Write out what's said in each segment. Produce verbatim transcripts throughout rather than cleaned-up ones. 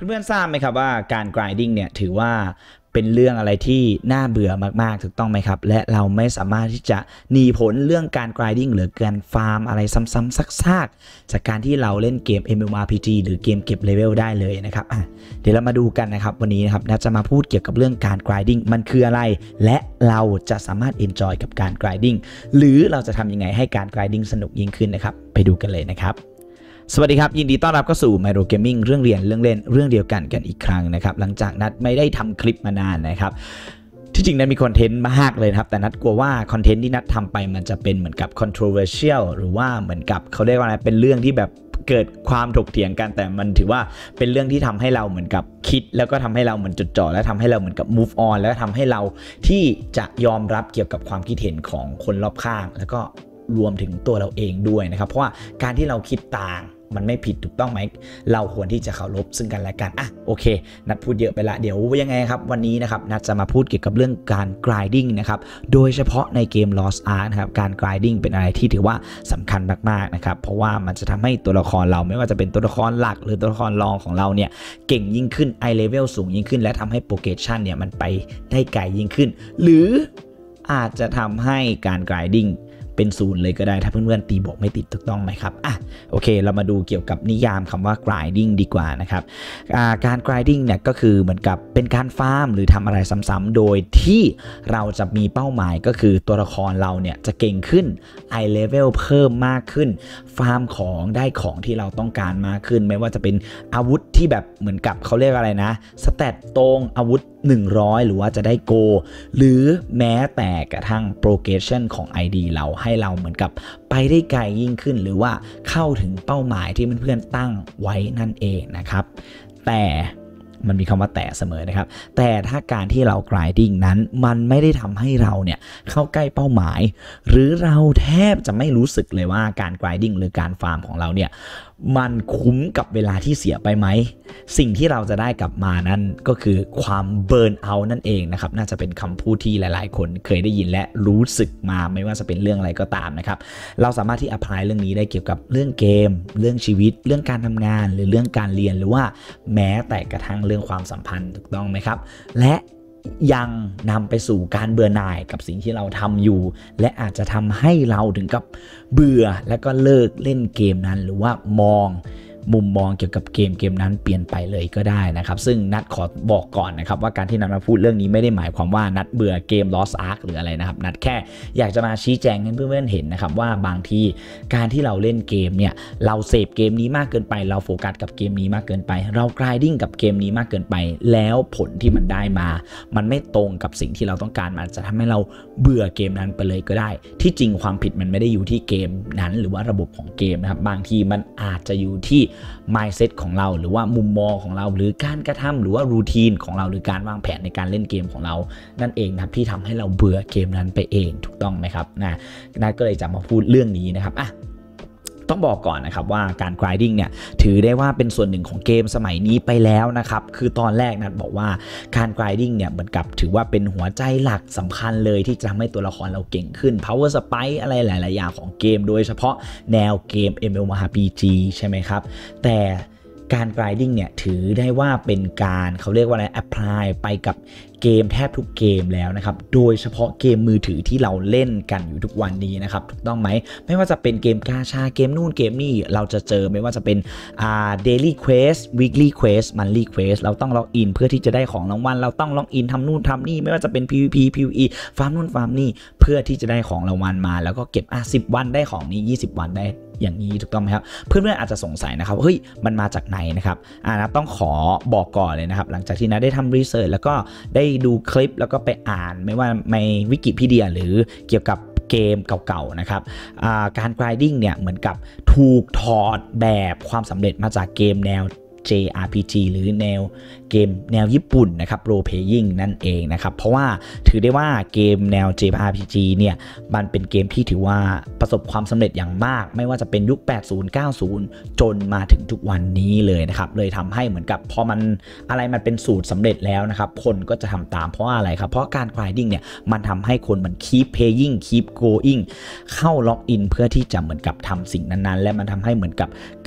เพื่อนๆทราบไหมครับว่าการ grinding เนี่ยถือว่าเป็นเรื่องอะไรที่น่าเบื่อมากๆถูกต้องไหมครับและเราไม่สามารถที่จะหนีพ้นเรื่องการ grinding หรือการฟาร์มอะไรซ้ำๆซากๆจากการที่เราเล่นเกม เอ็ม เอ็ม อาร์ พี จี หรือเกมเก็บเลเวลได้เลยนะครับอ่ะเดี๋ยวเรามาดูกันนะครับวันนี้นะครับน่าจะมาพูดเกี่ยวกับเรื่องการ grinding มันคืออะไรและเราจะสามารถ enjoy กับการ grinding หรือเราจะทำยังไงให้การ grinding สนุกยิ่งขึ้นนะครับไปดูกันเลยนะครับสวัสดีครับยินดีต้อนรับเข้าสู่ Myro Gaming เรื่องเรียนเรื่องเล่นเรื่องเดียวกันกันอีกครั้งนะครับหลังจากนัดไม่ได้ทำคลิปมานานนะครับที่จริงนัดมีคอนเทนต์มากเลยครับแต่นัดกลัวว่าคอนเทนต์ที่นัดทำไปมันจะเป็นเหมือนกับ controversial หรือว่าเหมือนกับเขาเรียกว่าอะไรเป็นเรื่องที่แบบเกิดความถกเถียงกันแต่มันถือว่าเป็นเรื่องที่ทำให้เราเหมือนกับคิดแล้วก็ทำให้เราเหมือนจดจ่อและทำให้เราเหมือนกับ move on แล้วทำให้เราที่จะยอมรับเกี่ยวกับความคิดเห็นของคนรอบข้างแล้วก็รวมถึงตัวเราเองด้วยนะครับเพราะว่าการที่เราคิดต่างมันไม่ผิดถูกต้องไหมเราควรที่จะเคารพซึ่งกันและกันอ่ะโอเคนัดพูดเยอะไปละเดี๋ยวยังไงครับวันนี้นะครับนัดจะมาพูดเกี่ยวกับเรื่องการ grinding นะครับโดยเฉพาะในเกม Lost Ark นะครับการ grinding เป็นอะไรที่ถือว่าสำคัญมากๆนะครับเพราะว่ามันจะทำให้ตัวละครเราไม่ว่าจะเป็นตัวละครหลักหรือตัวละครรองของเราเนี่ยเก่งยิ่งขึ้น eye level สูงยิ่งขึ้นและทำให้ progression เนี่ยมันไปได้ไกลยิ่งขึ้นหรืออาจจะทำให้การ grindingเป็นศูนย์เลยก็ได้ถ้าเพื่อนๆตีบวกไม่ติดถูกต้องไหมครับอ่ะโอเคเรามาดูเกี่ยวกับนิยามคำว่า grinding ดีกว่านะครับการ grinding เนี่ยก็คือเหมือนกับเป็นการฟาร์มหรือทำอะไรซ้ำๆโดยที่เราจะมีเป้าหมายก็คือตัวละครเราเนี่ยจะเก่งขึ้น eye level เพิ่มมากขึ้นฟาร์มของได้ของที่เราต้องการมากขึ้นไม่ว่าจะเป็นอาวุธที่แบบเหมือนกับเขาเรียกอะไรนะสเตตตรงอาวุธหนึ่งร้อยหรือว่าจะได้โกหรือแม้แต่กระทั่ง progression ของ ไอ ดี เราให้เราเหมือนกับไปได้ไกลยิ่งขึ้นหรือว่าเข้าถึงเป้าหมายที่เพื่อนๆตั้งไว้นั่นเองนะครับแต่มันมีคำว่าแต่เสมอนะครับแต่ถ้าการที่เรา grinding นั้นมันไม่ได้ทำให้เราเนี่ยเข้าใกล้เป้าหมายหรือเราแทบจะไม่รู้สึกเลยว่าการ grinding หรือการฟาร์มของเราเนี่ยมันคุ้มกับเวลาที่เสียไปไหมสิ่งที่เราจะได้กลับมานั้นก็คือความเบิร์นเอาท์นั่นเองนะครับน่าจะเป็นคำพูดที่หลายๆคนเคยได้ยินและรู้สึกมาไม่ว่าจะเป็นเรื่องอะไรก็ตามนะครับเราสามารถที่ apply เรื่องนี้ได้เกี่ยวกับเรื่องเกมเรื่องชีวิตเรื่องการทำงานหรือเรื่องการเรียนหรือว่าแม้แต่กระทั่งเรื่องความสัมพันธ์ถูกต้องไหมครับและยังนำไปสู่การเบื่อหน่ายกับสิ่งที่เราทำอยู่และอาจจะทำให้เราถึงกับเบื่อและก็เลิกเล่นเกมนั้นหรือว่ามองมุมมองเกี่ยวกับเกมเกมนั้นเปลี่ยนไปเลยก็ได้นะครับซึ่งนัดขอบอกก่อนนะครับว่าการที่นัดมาพูดเรื่องนี้ไม่ได้หมายความว่านัดเบื่อเกม Lost Ark หรืออะไรนะครับนัดแค่อยากจะมาชี้แจงให้เพื่อนๆเห็นนะครับว่าบางทีการที่เราเล่นเกมเนี่ยเราเสพเกมนี้มากเกินไปเราโฟกัสกับเกมนี้มากเกินไปเรา grinding กับเกมนี้มากเกินไปแล้วผลที่มันได้มามันไม่ตรงกับสิ่งที่เราต้องการมันจะทำให้เราเบื่อเกมนั้นไปเลยก็ได้ที่จริงความผิดมันไม่ได้อยู่ที่เกมนั้นหรือว่าระบบของเกมนะครับบางทีมันอาจจะอยู่ที่mindset ของเราหรือว่ามุมมองของเราหรือการกระทำหรือว่ารูทีนของเราหรือการวางแผนในการเล่นเกมของเรานั่นเองนะครับที่ทำให้เราเบื่อเกมนั้นไปเองถูกต้องไหมครับนะนัดก็เลยจะมาพูดเรื่องนี้นะครับอ่ะต้องบอกก่อนนะครับว่าการ grinding เนี่ยถือได้ว่าเป็นส่วนหนึ่งของเกมสมัยนี้ไปแล้วนะครับคือตอนแรกนัดบอกว่าการ grinding เนี่ยเหมือนกับถือว่าเป็นหัวใจหลักสำคัญเลยที่จะทำให้ตัวละครเราเก่งขึ้น power spike อะไรหลายๆอย่างของเกมโดยเฉพาะแนวเกม เอ็ม เอ็ม อาร์ พี จี ใช่ไหมครับแต่การ grinding เนี่ยถือได้ว่าเป็นการเขาเรียกว่าอะไร apply ไปกับเกมแทบทุกเกมแล้วนะครับโดยเฉพาะเกมมือถือที่เราเล่นกันอยู่ทุกวันนี้นะครับถูกต้องไหมไม่ว่าจะเป็นเกมกาชาเกมนู่นเกมนี่เราจะเจอไม่ว่าจะเป็นอ่า daily quest weekly quest monthly quest เราต้องล็อกอินเพื่อที่จะได้ของรางวัลเราต้องล็อกอินทำนู่นทำนี่ไม่ว่าจะเป็น พี วี พี พี วี อี ฟาร์มนู่นฟาร์มนี่เพื่อที่จะได้ของรางวัลมาแล้วก็เก็บอ่ะสิบวันได้ของนี้ยี่สิบวันได้อย่างนี้ถูกต้องไหมครับเพื่อนๆอาจจะสงสัยนะครับเฮ้ยมันมาจากไหนนะครับอ่านะต้องขอบอกก่อนเลยนะครับหลังจากที่นะได้ทำรีเสิร์ชแล้วก็ได้ดูคลิปแล้วก็ไปอ่านไม่ว่าในวิกิพีเดียหรือเกี่ยวกับเกมเก่าๆนะครับการ grinding เนี่ยเหมือนกับถูกถอดแบบความสำเร็จมาจากเกมแนว เจ อาร์ พี จี หรือแนวเกมแนวญี่ปุ่นนะครับ role playing นั่นเองนะครับเพราะว่าถือได้ว่าเกมแนว เจ อาร์ พี จี เนี่ยมันเป็นเกมที่ถือว่าประสบความสำเร็จอย่างมากไม่ว่าจะเป็นยุคแปดสิบ เก้าสิบจนมาถึงทุกวันนี้เลยนะครับเลยทำให้เหมือนกับพอมันอะไรมันเป็นสูตรสำเร็จแล้วนะครับคนก็จะทำตามเพราะอะไรครับเพราะการ grinding เนี่ยมันทำให้คนมัน keep playing keep going เข้าล็อกอินเพื่อที่จะเหมือนกับทำสิ่งนั้นๆและมันทำให้เหมือนกับ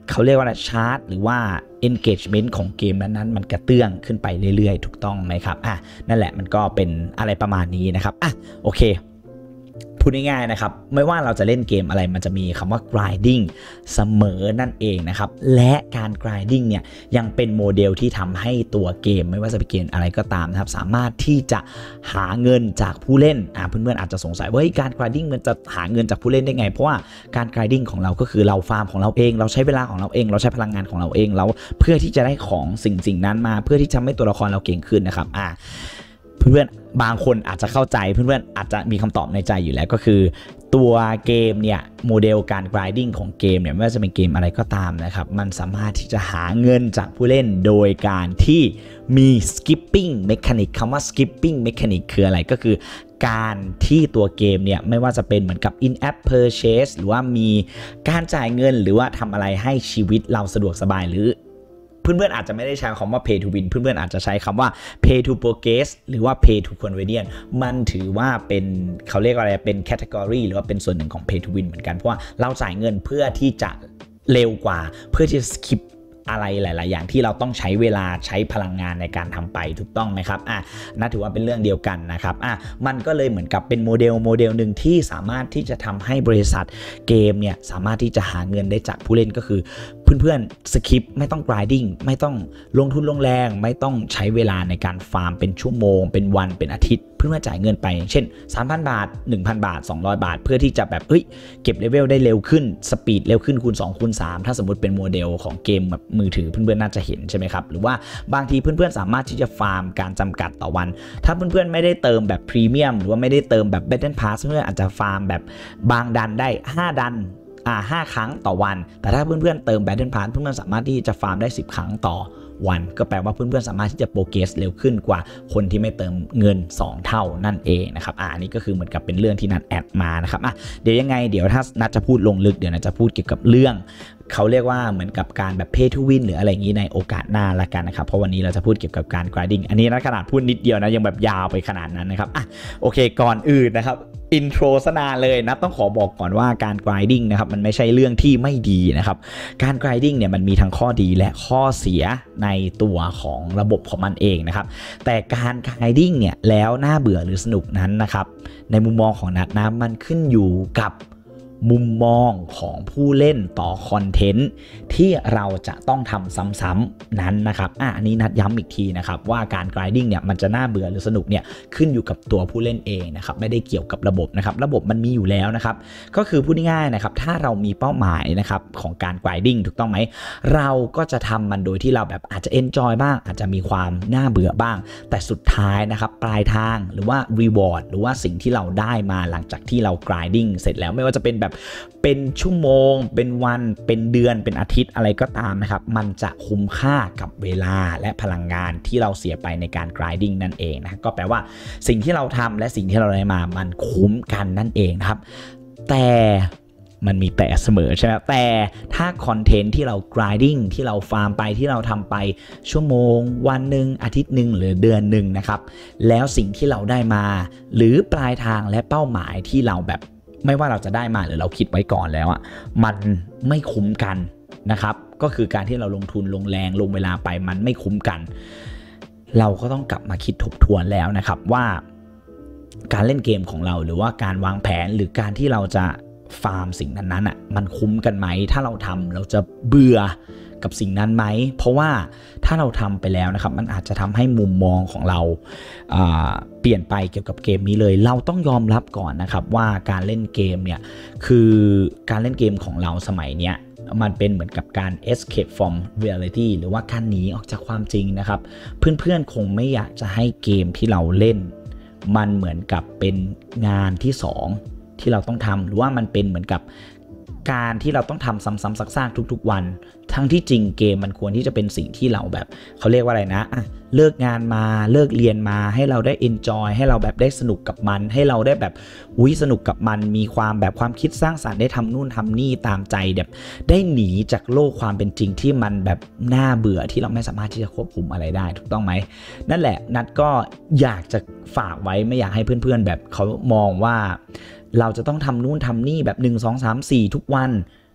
เขาเรียกว่าชาร์ตหรือว่า engagement ของเกมนั้นๆมันกระเตื้องขึ้นไปเรื่อยๆถูกต้องไหมครับอ่ะนั่นแหละมันก็เป็นอะไรประมาณนี้นะครับอ่ะโอเคพูดง่ายๆนะครับไม่ว่าเราจะเล่นเกมอะไรมันจะมีคำว่า grinding เสมอนั่นเองนะครับและการ grinding เนี่ยยังเป็นโมเดลที่ทำให้ตัวเกมไม่ว่าจะเป็นเกมอะไรก็ตามนะครับสามารถที่จะหาเงินจากผู้เล่นอ่าเพื่อนๆอาจจะสงสัยว่าการ grinding มันจะหาเงินจากผู้เล่นได้ไงเพราะว่าการ grinding ของเราก็คือเราฟาร์มของเราเองเราใช้เวลาของเราเองเราใช้พลังงานของเราเองเราเพื่อที่จะได้ของสิ่งสิ่งนั้นมาเพื่อที่จะทำให้ตัวละครเราเก่งขึ้นนะครับอ่าเพื่อนๆบางคนอาจจะเข้าใจเพื่อนๆอาจจะมีคำตอบในใจอยู่แล้วก็คือตัวเกมเนี่ยโมเดลการ grinding ของเกมเนี่ยไม่ว่าจะเป็นเกมอะไรก็ตามนะครับมันสามารถที่จะหาเงินจากผู้เล่นโดยการที่มี skipping mechanic คำว่า skipping mechanic คืออะไรก็คือการที่ตัวเกมเนี่ยไม่ว่าจะเป็นเหมือนกับ in app purchase หรือว่ามีการจ่ายเงินหรือว่าทำอะไรให้ชีวิตเราสะดวกสบายหรือเพื่อนๆอาจจะไม่ได้ใช้คำว่า pay to win เพื่อนๆอาจจะใช้คำว่า pay to progress หรือว่า pay to convenience มันถือว่าเป็นเขาเรียกว่าอะไรเป็น category หรือว่าเป็นส่วนหนึ่งของ pay to win เหมือนกันเพราะว่าเราจ่ายเงินเพื่อที่จะเร็วกว่าเพื่อที่จะ skip อะไรหลายๆอย่างที่เราต้องใช้เวลาใช้พลังงานในการทำไปถูกต้องไหมครับอ่ะนั่นถือว่าเป็นเรื่องเดียวกันนะครับอ่ะมันก็เลยเหมือนกับเป็นโมเดลโมเดลหนึ่งที่สามารถที่จะทำให้บริษัทเกมเนี่ยสามารถที่จะหาเงินได้จากผู้เล่นก็คือเพื่อนๆสคริปไม่ต้อง grinding ไม่ต้องลงทุนลงแรงไม่ต้องใช้เวลาในการฟาร์มเป็นชั่วโมงเป็นวันเป็นอาทิตย์เพื่อจ่ายเงินไปเช่น สามพัน บาท หนึ่งพัน บาท สองร้อย บาทเพื่อที่จะแบบเฮ้ยเก็บเลเวลได้เร็วขึ้นสปีดเร็วขึ้นคูณสองคูณสามถ้าสมมติเป็นโมเดลของเกมแบบมือถือเพื่อนๆน่าจะเห็นใช่ไหมครับหรือว่าบางทีเพื่อนๆสามารถที่จะฟาร์มการจำกัดต่อวันถ้าเพื่อนๆไม่ได้เติมแบบพรีเมียมหรือว่าไม่ได้เติมแบบ Battle Pass เพื่อนๆอาจจะฟาร์มแบบบางดันได้ห้าดันอ่าห้าครั้งต่อวันแต่ถ้าเพื่อนๆเติม Battle Pass เพื่อนๆสามารถที่จะฟาร์มได้สิบครั้งต่อวันก็แปลว่าเพื่อนๆสามารถที่จะโปรเกรสเร็วขึ้นกว่าคนที่ไม่เติมเงินสองเท่านั่นเองนะครับอ่านี่ก็คือเหมือนกับเป็นเรื่องที่นัดแอดมานะครับอ่ะเดี๋ยวยังไงเดี๋ยวถ้านัดจะพูดลงลึกเดี๋ยวนัดจะพูดเกี่ยวกับเรื่องเขาเรียกว่าเหมือนกับการแบบ pay to win หรืออะไรอย่างนี้ในโอกาสหน้าละกันนะครับเพราะวันนี้เราจะพูดเกี่ยวกับการ grinding อันนี้นะขนาดพูดนิดเดียวนะยังแบบยาวไปขนาดนั้นนะครับอ่ะโอเคก่อนอื่นนะครับอินโทรซะนานเลยนะต้องขอบอกก่อนว่าการ grinding นะครับมันไม่ใช่เรื่องที่ไม่ดีนะครับการ grinding เนี่ยมันมีทั้งข้อดีและข้อเสียในตัวของระบบของมันเองนะครับแต่การ grinding เนี่ยแล้วน่าเบื่อหรือสนุกนั้นนะครับในมุมมองของนัดนะมันขึ้นอยู่กับมุมมองของผู้เล่นต่อคอนเทนต์ที่เราจะต้องทำซ้ำๆนั้นนะครับอ่ะอันนี้นัดย้ำอีกทีนะครับว่าการ grinding เนี่ยมันจะน่าเบื่อหรือสนุกเนี่ยขึ้นอยู่กับตัวผู้เล่นเองนะครับไม่ได้เกี่ยวกับระบบนะครับระบบมันมีอยู่แล้วนะครับก็คือพูดง่ายๆนะครับถ้าเรามีเป้าหมายนะครับของการ grinding ถูกต้องไหมเราก็จะทำมันโดยที่เราแบบอาจจะ enjoy บ้างอาจจะมีความน่าเบื่อบ้างแต่สุดท้ายนะครับปลายทางหรือว่า reward หรือว่าสิ่งที่เราได้มาหลังจากที่เรา grinding เสร็จแล้วไม่ว่าจะเป็นแบบเป็นชั่วโมงเป็นวันเป็นเดือนเป็นอาทิตย์อะไรก็ตามนะครับมันจะคุ้มค่ากับเวลาและพลังงานที่เราเสียไปในการ grinding นั่นเองนะก็แปลว่าสิ่งที่เราทำและสิ่งที่เราได้มามันคุ้มกันนั่นเองนะครับแต่มันมีแต่เสมอใช่ไหมแต่ถ้าคอนเทนต์ที่เรา grinding ที่เราฟาร์มไปที่เราทำไปชั่วโมงวันหนึ่งอาทิตย์หนึ่งหรือเดือนหนึ่งนะครับแล้วสิ่งที่เราได้มาหรือปลายทางและเป้าหมายที่เราแบบไม่ว่าเราจะได้มาหรือเราคิดไว้ก่อนแล้วอ่ะมันไม่คุ้มกันนะครับก็คือการที่เราลงทุนลงแรงลงเวลาไปมันไม่คุ้มกันเราก็ต้องกลับมาคิดทบทวนแล้วนะครับว่าการเล่นเกมของเราหรือว่าการวางแผนหรือการที่เราจะฟาร์มสิ่งนั้นๆอ่ะมันคุ้มกันไหมถ้าเราทำเราจะเบื่อกับสิ่งนั้นไหมเพราะว่าถ้าเราทำไปแล้วนะครับมันอาจจะทำให้มุมมองของเราเปลี่ยนไปเกี่ยวกับเกมนี้เลยเราต้องยอมรับก่อนนะครับว่าการเล่นเกมเนี่ยคือการเล่นเกมของเราสมัยเนี้ยมันเป็นเหมือนกับการ escape from reality หรือว่าการหนีออกจากความจริงนะครับเพื่อนๆคงไม่อยากจะให้เกมที่เราเล่นมันเหมือนกับเป็นงานที่สองที่เราต้องทำหรือว่ามันเป็นเหมือนกับการที่เราต้องทำซ้ำๆซากๆทุกๆวันทั้งที่จริงเกมมันควรที่จะเป็นสิ่งที่เราแบบเขาเรียกว่าอะไรนะอ่ะเลิกงานมาเลิกเรียนมาให้เราได้ enjoy ให้เราแบบได้สนุกกับมันให้เราได้แบบอุ้ยสนุกกับมันมีความแบบความคิดสร้างสรรค์ได้ทำนู่นทำนี่ตามใจแบบได้หนีจากโลกความเป็นจริงที่มันแบบน่าเบื่อที่เราไม่สามารถที่จะควบคุมอะไรได้ถูกต้องไหมนั่นแหละนัดก็อยากจะฝากไว้ไม่อยากให้เพื่อนๆแบบเขามองว่าเราจะต้องทำนู่นทำนี่แบบหนึ่ง สอง สาม สี่ทุกวัน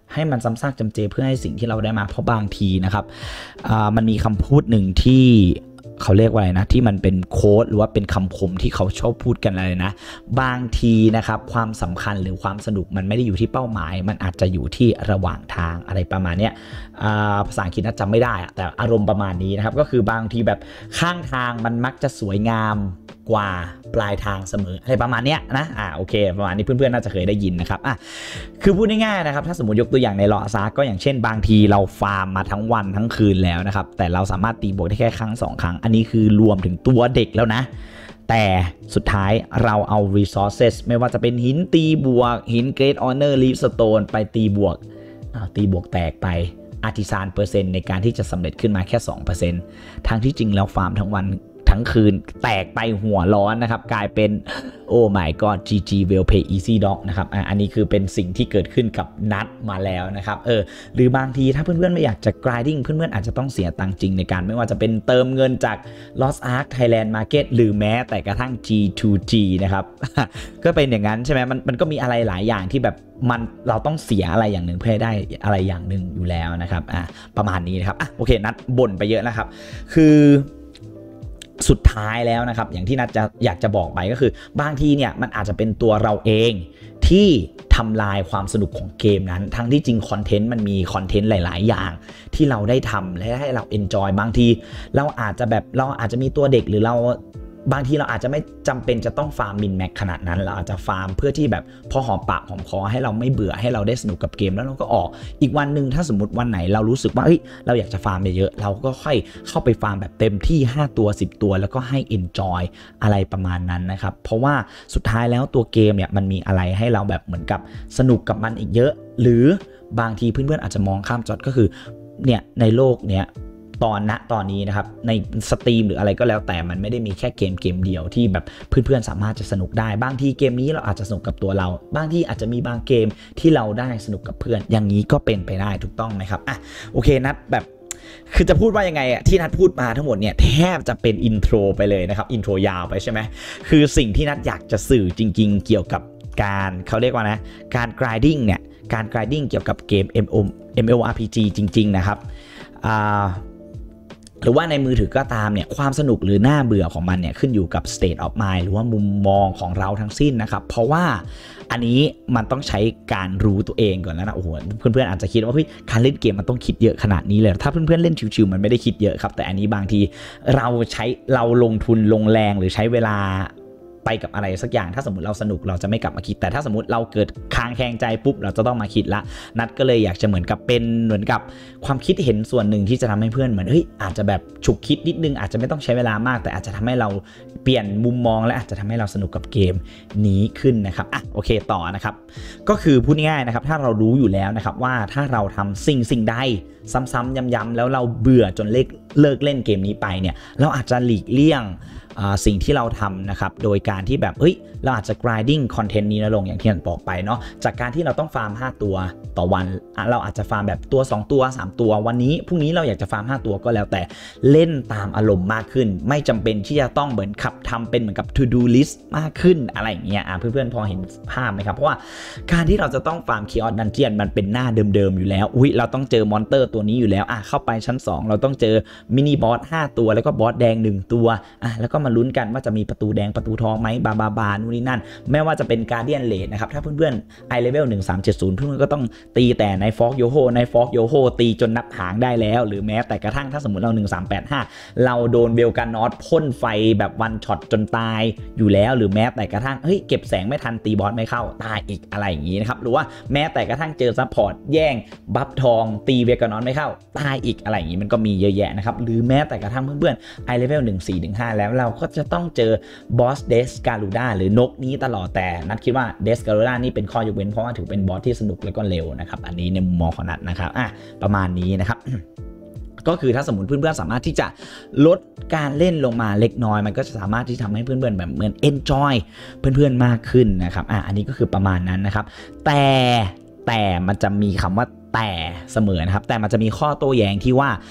ให้มันซ้ำซากจำเจเพื่อให้สิ่งที่เราได้มาเพราะบางทีนะครับมันมีคำพูดหนึ่งที่เขาเรียกว่าอะไรนะที่มันเป็นโค้ดหรือว่าเป็นคำคมที่เขาชอบพูดกันเลยนะบางทีนะครับความสำคัญหรือความสนุกมันไม่ได้อยู่ที่เป้าหมายมันอาจจะอยู่ที่ระหว่างทางอะไรประมาณนี้ภาษาอังกฤษน่าจำไม่ได้แต่อารมณ์ประมาณนี้นะครับก็คือบางทีแบบข้างทางมันมักจะสวยงามกว่าปลายทางเสมออะไรประมาณนี้นะอ่าโอเคประมาณนี้เพื่อนๆน่าจะเคยได้ยินนะครับอ่ะคือพูดง่ายๆนะครับถ้าสมมติยกตัวอย่างในลอซาก็อย่างเช่นบางทีเราฟาร์มมาทั้งวันทั้งคืนแล้วนะครับแต่เราสามารถตีบวกได้แค่ครั้งสองครั้งอันนี้คือรวมถึงตัวเด็กแล้วนะแต่สุดท้ายเราเอา resources ไม่ว่าจะเป็นหินตีบวกหิน Great Honor Leaf Stone ไปตีบวกอ้าวตีบวกแตกไปอาร์ติซานเปอร์เซ็นต์ในการที่จะสำเร็จขึ้นมาแค่ สองเปอร์เซ็นต์ ทั้งที่จริงแล้วฟาร์มทั้งวันทั้งคืนแตกไปหัวร้อนนะครับกลายเป็นโอ้ my god จี จี well play easy dog นะครับอันนี้คือเป็นสิ่งที่เกิดขึ้นกับนัดมาแล้วนะครับเออหรือบางทีถ้าเพื่อนๆไม่อยากจะ grinding เพื่อนๆอาจจะต้องเสียตังค์จริงในการไม่ว่าจะเป็นเติมเงินจาก Lost Ark Thailand Market หรือแม้แต่กระทั่ง จี ทู จี นะครับ ก็เป็นอย่างนั้นใช่ไหมมันมันก็มีอะไรหลายอย่างที่แบบมันเราต้องเสียอะไรอย่างหนึ่งเพื่อให้ได้อะไรอย่างหนึ่งอยู่แล้วนะครับอ่ะประมาณนี้นะครับอ่ะโอเคนัดบ่นไปเยอะนะครับคือสุดท้ายแล้วนะครับอย่างที่นัทจะอยากจะบอกไปก็คือบางทีเนี่ยมันอาจจะเป็นตัวเราเองที่ทำลายความสนุกของเกมนั้นทั้งที่จริงคอนเทนต์มันมีคอนเทนต์หลายๆอย่างที่เราได้ทำและให้เราเอนจอยบางทีเราอาจจะแบบเราอาจจะมีตัวเด็กหรือเราบางทีเราอาจจะไม่จำเป็นจะต้องฟาร์มมินแม็กขนาดนั้นเราอาจจะฟาร์มเพื่อที่แบบพอหอมปากหอมคอให้เราไม่เบื่อให้เราได้สนุกกับเกมแล้วเราก็ออกอีกวันหนึ่งถ้าสมมติวันไหนเรารู้สึกว่าเฮ้ยเราอยากจะฟาร์มเยอะๆเราก็ค่อยเข้าไปฟาร์มแบบเต็มที่ห้าตัวสิบตัวแล้วก็ให้ enjoy อะไรประมาณนั้นนะครับเพราะว่าสุดท้ายแล้วตัวเกมเนี่ยมันมีอะไรให้เราแบบเหมือนกับสนุกกับมันอีกเยอะหรือบางทีเพื่อนๆอาจจะมองข้ามจอดก็คือเนี่ยในโลกเนี้ยตอนณตอนนี้นะครับในสตรีมหรืออะไรก็แล้วแต่มันไม่ได้มีแค่เกมเกมเดียวที่แบบเพื่อนๆสามารถจะสนุกได้บางทีเกมนี้เราอาจจะสนุกกับตัวเราบางทีอาจจะมีบางเกมที่เราได้สนุกกับเพื่อนอย่างนี้ก็เป็นไปได้ถูกต้องไหมครับอ่ะโอเคนัดแบบคือจะพูดว่ายังไงอ่ะที่นัดพูดมาทั้งหมดเนี่ยแทบจะเป็นอินโทรไปเลยนะครับอินโทรยาวไปใช่ไหมคือสิ่งที่นัดอยากจะสื่อจริงๆเกี่ยวกับการเขาเรียกว่านะการ grinding เนี่ยการ grinding เกี่ยวกับเกม เอ็ม โอ เอ็ม แอล อาร์ พี จี จริงๆนะครับอ่าหรือว่าในมือถือก็ตามเนี่ยความสนุกหรือหน้าเบื่อของมันเนี่ยขึ้นอยู่กับ state of mind หรือว่ามุมมองของเราทั้งสิ้นนะครับเพราะว่าอันนี้มันต้องใช้การรู้ตัวเองก่อนแล้วนะโอ้โหเพื่อนๆอาจจะคิดว่าเฮ้ยการเล่นเกมมันต้องคิดเยอะขนาดนี้เลยถ้าเพื่อนๆเล่นชิวๆมันไม่ได้คิดเยอะครับแต่อันนี้บางทีเราใช้เราลงทุนลงแรงหรือใช้เวลาไปกับอะไรสักอย่างถ้าสมมติเราสนุกเราจะไม่กลับมาคิดแต่ถ้าสมมติเราเกิดค้างแคงใจปุ๊บเราจะต้องมาคิดละนัดก็เลยอยากจะเหมือนกับเป็นเหมือนกับความคิดเห็นส่วนหนึ่งที่จะทำให้เพื่อนเหมือนเฮ้ยอาจจะแบบฉุกคิดนิดนึงอาจจะไม่ต้องใช้เวลามากแต่อาจจะทำให้เราเปลี่ยนมุมมองและอาจจะทำให้เราสนุกกับเกมนี้ขึ้นนะครับอ่ะโอเคต่อนะครับก็คือพูดง่ายๆนะครับถ้าเรารู้อยู่แล้วนะครับว่าถ้าเราทำสิ่งสิ่งใดซ้ำๆย้ำๆแล้วเราเบื่อจนเลิกเลิกเล่นเกมนี้ไปเนี่ยเราอาจจะหลีกเลี่ยงสิ่งที่เราทำนะครับโดยการที่แบบเฮ้ยเราอาจจะ grinding คอนเทนต์นี้ลงอย่างที่ผมบอกไปเนาะจากการที่เราต้องฟาร์มห้าตัวต่อวันเราอาจจะฟาร์มแบบตัวสองตัวสามตัววันนี้พรุ่งนี้เราอยากจะฟาร์มห้าตัวก็แล้วแต่เล่นตามอารมณ์มากขึ้นไม่จำเป็นที่จะต้องเหมือนขับทำเป็นเหมือนกับ to do list มากขึ้นอะไรอย่างเงี้ยเพื่อนๆพอเห็นภาพไหมครับเพราะว่าการที่เราจะต้องฟาร์ม Chaos Dungeon มันเป็นหน้าเดิมๆอยู่แล้วอุ้ยเราต้องเจอมอนเตอร์ตัวนี้อยู่แล้วอ่ะเข้าไปชั้นสองเราต้องเจอมินิบอสห้าตัวแล้วก็บอสแดงหนึ่งตัวอ่ะแล้วก็มาลุ้นกันว่าจะมีประตูแดงประตูทองไหมบาบาบานู่นนี่นั่นไม่ว่าจะเป็น Guardian Raid นะครับถ้าเพื่อนๆ i level หนึ่งสามเจ็ดศูนย์เพื่อนๆก็ต้องตีแต่ในฟอกโยโฮในฟอกโยโฮตีจนนับหางได้แล้วหรือแม้แต่กระทั่งถ้าสมมติเราหนึ่งสามแปดห้าเราโดนเบลการนอตพ่นไฟแบบวันช็อตจนตายอยู่แล้วหรือแม้แต่กระทั่งเฮ้ยเก็บแสงไม่ทันตีบอสไม่เข้าตายอีกอะไรอย่างนี้นะครับหรือว่าแม้แต่กระทั่งเจอซัพพอร์ตแย่งบัฟทองตีเบลการนอตไม่เข้าตายอีกอะไรอย่างนี้มันก็มีเยอะแยะนะครับหรือแม้แต่กระทั่งเพื่อนๆ i level หนึ่ง สี่ หนึ่ง ห้าแล้วเราก็จะต้องเจอบอสเดสการูด้าหรือนกนี้ตลอดแต่นัดคิดว่าเดสการูด้านี่เป็นข้อยกเว้นเพราะว่าถือเป็นบอสที่สนุกแล้วก็เร็วนะครับอันนี้ในมุมมองของนัดนะครับอ่ะประมาณนี้นะครับ ก็คือถ้าสมมติเพื่อนๆสามารถที่จะลดการเล่นลงมาเล็กน้อยมันก็จะสามารถที่ทำให้เพื่อนๆแบบเหมือน enjoy เพื่อนๆมากขึ้นนะครับอ่ะอันนี้ก็คือประมาณนั้นนะครับแต่แต่มันจะมีคำว่าแต่เสมอนะครับแต่มันจะมีข้อโต้แย้งที่ว่า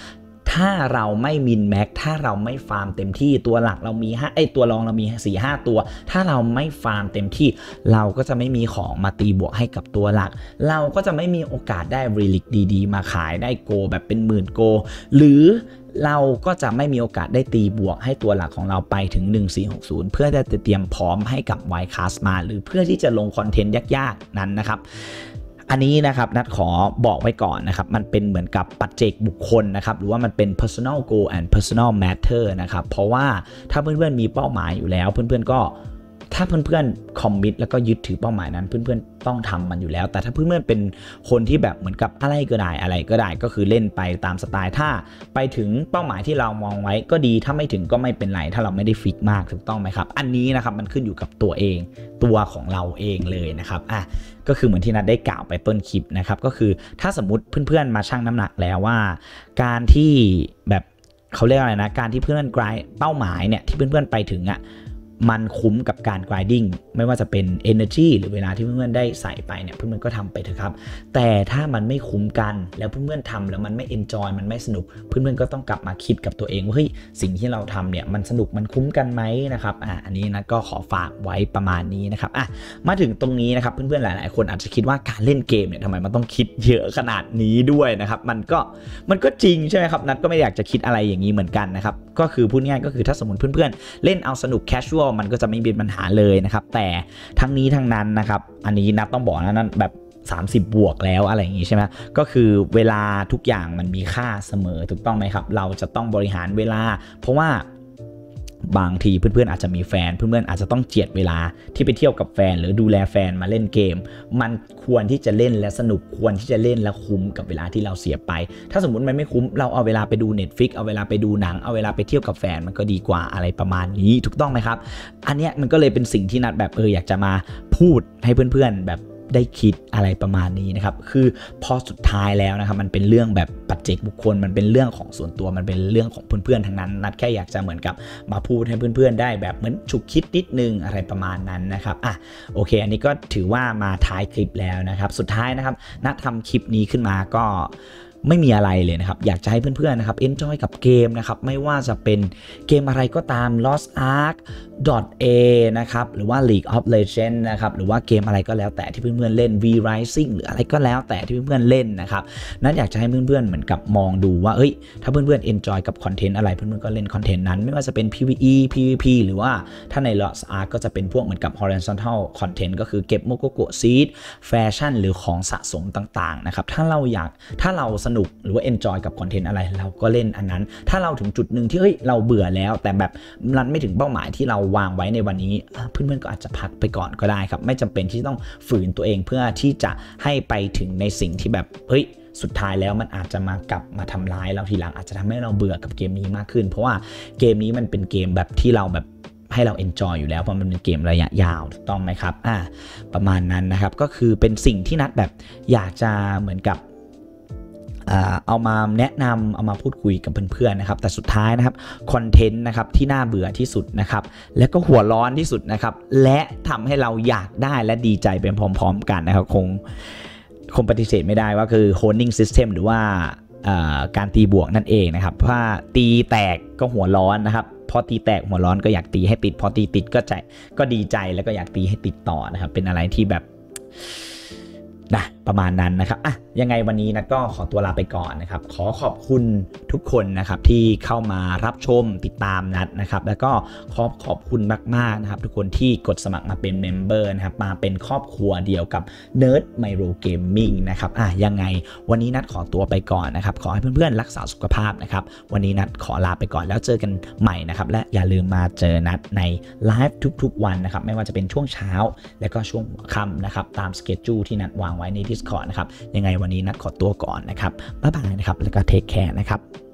ถ้าเราไม่มินแม็กถ้าเราไม่ฟาร์มเต็มที่ตัวหลักเรามีห้าไอตัวรองเรามี สี่ห้า ตัวถ้าเราไม่ฟาร์มเต็มที่เราก็จะไม่มีของมาตีบวกให้กับตัวหลักเราก็จะไม่มีโอกาสได้รีลิกดีๆมาขายได้โกแบบเป็นหมื่นโกหรือเราก็จะไม่มีโอกาสได้ตีบวกให้ตัวหลักของเราไปถึงหนึ่งสี่หกศูนย์เพื่อจะเตรียมพร้อมให้กับไวคาสมาหรือเพื่อที่จะลงคอนเทนต์ยากๆนั้นนะครับอันนี้นะครับนัดขอบอกไว้ก่อนนะครับมันเป็นเหมือนกับปัจเจกบุคคลนะครับหรือว่ามันเป็น personal goal and personal matter นะครับเพราะว่าถ้าเพื่อนๆมีเป้าหมายอยู่แล้วเพื่อนๆก็ถ้าเพื่อนๆคอมมิตแล้วก็ยึดถือเป้าหมายนั้นเพื่อนๆต้องทำมันอยู่แล้วแต่ถ้าเพื่อนๆเป็นคนที่แบบเหมือนกับอะไรก็ได้อะไรก็ได้ก็คือเล่นไปตามสไตล์ถ้าไปถึงเป้าหมายที่เรามองไว้ก็ดีถ้าไม่ถึงก็ไม่เป็นไรถ้าเราไม่ได้ฟิกมากถูกต้องไหมครับอันนี้นะครับมันขึ้นอยู่กับตัวเองตัวของเราเองเลยนะครับอ่ะก็คือเหมือนที่นัดได้กล่าวไปต้นคลิปนะครับก็คือถ้าสมมุติเพื่อนๆมาชั่งน้ำหนักแล้วว่าการที่แบบเขาเรียกอะไรนะการที่เพื่อนๆกลายเป้าหมายเนี่ยที่เพื่อนๆไปถึงอ่ะมันคุ้มกับการ grinding ไม่ว่าจะเป็น energy หรือเวลาที่เพื่อนๆได้ใส่ไปเนี่ยเพื่อนๆก็ทำไปเถอะครับแต่ถ้ามันไม่คุ้มกันแล้วเพื่อนๆทำแล้วมันไม่ enjoy มันไม่สนุกเพื่อนๆก็ต้องกลับมาคิดกับตัวเองว่าเฮ้ยสิ่งที่เราทำเนี่ยมันสนุกมันคุ้มกันไหมนะครับอ่ะอันนี้นะก็ขอฝากไว้ประมาณนี้นะครับอ่ะมาถึงตรงนี้นะครับเพื่อนๆหลายๆคนอาจจะคิดว่าการเล่นเกมเนี่ยทำไมมันต้องคิดเยอะขนาดนี้ด้วยนะครับมันก็มันก็จริงใช่ไหมครับนัดก็ไม่อยากจะคิดอะไรอย่างนี้เหมือนกันนะครับก็คือพูดง่ายก็คือถ้าสมมติเพื่อนๆเล่นเอาสนุก casualมันก็จะไม่มีปัญหาเลยนะครับแต่ทั้งนี้ทั้งนั้นนะครับอันนี้นับต้องบอกนะนั้นแบบสามสิบบวกแล้วอะไรอย่างงี้ใช่ไหมก็คือเวลาทุกอย่างมันมีค่าเสมอถูกต้องไหมครับเราจะต้องบริหารเวลาเพราะว่าบางทีเพื่อนๆอาจจะมีแฟนเพื่อนๆอาจจะต้องเจียดเวลาที่ไปเที่ยวกับแฟนหรือดูแลแฟนมาเล่นเกมมันควรที่จะเล่นและสนุกควรที่จะเล่นและคุ้มกับเวลาที่เราเสียไปถ้าสมมุติมันไม่คุ้มเราเอาเวลาไปดู Netflix เอาเวลาไปดูหนังเอาเวลาไปเที่ยวกับแฟนมันก็ดีกว่าอะไรประมาณนี้ถูกต้องไหมครับอันเนี้ยมันก็เลยเป็นสิ่งที่นัดแบบเอออยากจะมาพูดให้เพื่อนๆแบบได้คิดอะไรประมาณนี้นะครับคือพอสุดท้ายแล้วนะครับมันเป็นเรื่องแบบปัจเจกบุคคลมันเป็นเรื่องของส่วนตัวมันเป็นเรื่องของเพื่อนๆทั้งนั้นนัดแค่อยากจะเหมือนกับมาพูดให้เพื่อนๆได้แบบเหมือนฉุกคิดนิดนึงอะไรประมาณนั้นนะครับอ่ะโอเคอันนี้ก็ถือว่ามาท้ายคลิปแล้วนะครับสุดท้ายนะครับนัดทำคลิปนี้ขึ้นมาก็ไม่มีอะไรเลยนะครับอยากจะให้เพื่อนๆนะครับ enjoy กับเกมนะครับไม่ว่าจะเป็นเกมอะไรก็ตาม Lost Ark .A นะครับหรือว่า League of Legends นะครับหรือว่าเกมอะไรก็แล้วแต่ที่เพื่อนๆเล่น V Rising หรืออะไรก็แล้วแต่ที่เพื่อนๆเล่นนะครับนั่นอยากจะให้เพื่อนๆเหมือนกับมองดูว่าเอ้ยถ้าเพื่อนๆ enjoy กับคอนเทนต์อะไรเพื่อนๆก็เล่นคอนเทนต์นั้นไม่ว่าจะเป็น PVE PVP หรือว่าถ้าใน Lost Ark ก็จะเป็นพวกเหมือนกับ horizontal content ก็คือเก็บโมโกโกะซีดแฟชั่นหรือของสะสมต่างๆนะครับถ้าเราอยากถ้าเราสนุกหรือว่า enjoy กับคอนเทนต์อะไรเราก็เล่นอันนั้นถ้าเราถึงจุดหนึ่งที่เฮ้ยเราเบื่อแล้วแต่แบบมันไม่ถึงเป้าหมายที่เราวางไว้ในวันนี้เพื่อนๆก็อาจจะพักไปก่อนก็ได้ครับไม่จำเป็นที่ต้องฝืนตัวเองเพื่อที่จะให้ไปถึงในสิ่งที่แบบเฮ้ยสุดท้ายแล้วมันอาจจะมากลับมาทำร้ายเราทีหลังอาจจะทำให้เราเบื่อกับเกมนี้มากขึ้นเพราะว่าเกมนี้มันเป็นเกมแบบที่เราแบบให้เรา enjoy อยู่แล้วเพราะมันเป็นเกมระยะยาวถูกต้องไหมครับอ่าประมาณนั้นนะครับก็คือเป็นสิ่งที่นัดแบบอยากจะเหมือนกับเอามาแนะนำเอามาพูดคุยกับเพื่อนๆนะครับแต่สุดท้ายนะครับคอนเทนต์นะครับที่น่าเบื่อที่สุดนะครับและก็หัวร้อนที่สุดนะครับและทำให้เราอยากได้และดีใจเป็นพร้อมๆกันนะครับคงคงปฏิเสธไม่ได้ว่าคือ honing system หรือว่าการตีบวกนั่นเองนะครับเพราะว่าตีแตกก็หัวร้อนนะครับพอตีแตกหัวร้อนก็อยากตีให้ติดพอตีติดก็ใจก็ดีใจแล้วก็อยากตีให้ติดต่อนะครับเป็นอะไรที่แบบนะประมาณนั้นนะครับอ่ะยังไงวันนี้นะก็ขอตัวลาไปก่อนนะครับขอขอบคุณทุกคนนะครับที่เข้ามารับชมติดตามนัดนะครับแล้วก็ขอขอบคุณมากๆนะครับทุกคนที่กดสมัครมาเป็นเมมเบอร์นะครับมาเป็นครอบครัวเดียวกับ Nerd Micro Gaming นะครับอ่ะยังไงวันนี้นัดขอตัวไปก่อนนะครับขอให้เพื่อนๆรักษาสุขภาพนะครับวันนี้นัดขอลาไปก่อนแล้วเจอกันใหม่นะครับและอย่าลืมมาเจอนัดในไลฟ์ทุกๆวันนะครับไม่ว่าจะเป็นช่วงเช้าและก็ช่วงค่ำนะครับตามสเกจจูที่นัดวางไว้ใน Discord นะครับยังไงวันนี้นัดขอตัวก่อนนะครับบ๊ายบายนะครับแล้วก็เทคแคร์นะครับ